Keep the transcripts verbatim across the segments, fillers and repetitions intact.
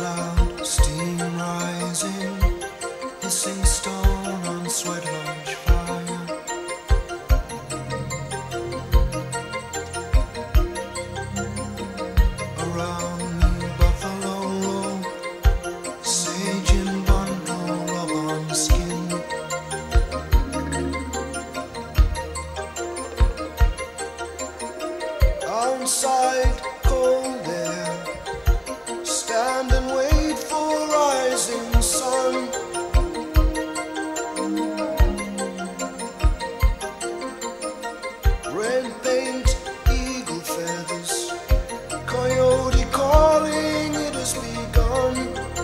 cloud, steam rising, hissing stone on sweat lodge fire. Around me buffalo roll, sage in bundle, rub on skin. Outside cold air, stand and wait for rising sun. Red paint, eagle feathers, coyote calling, it has begun.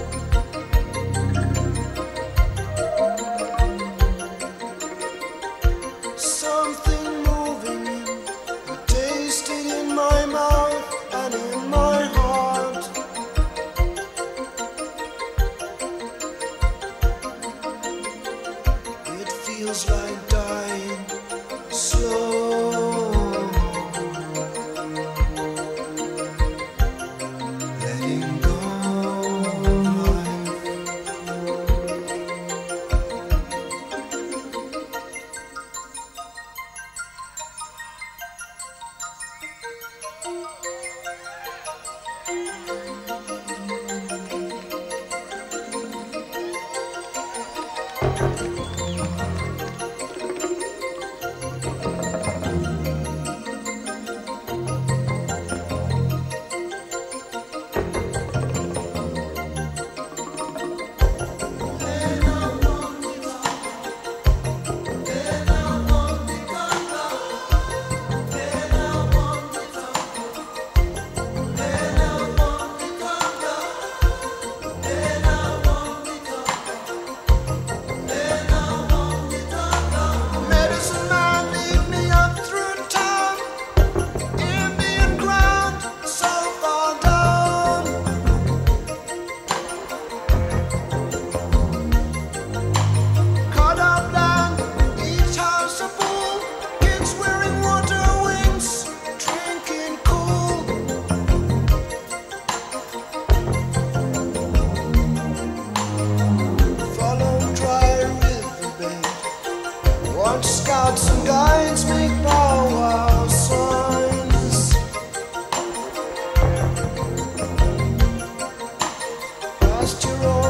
Something moving in, I taste it in my mouth and in my heart. It feels like dying slow, letting go of life. Medicine man, lead me up through town, Indian ground, so far down. Cut up land, each house a pool, kids wearing water wings, drinking cool. Follow dry riverbed, watch scouts and guides make powwow signs. Pasture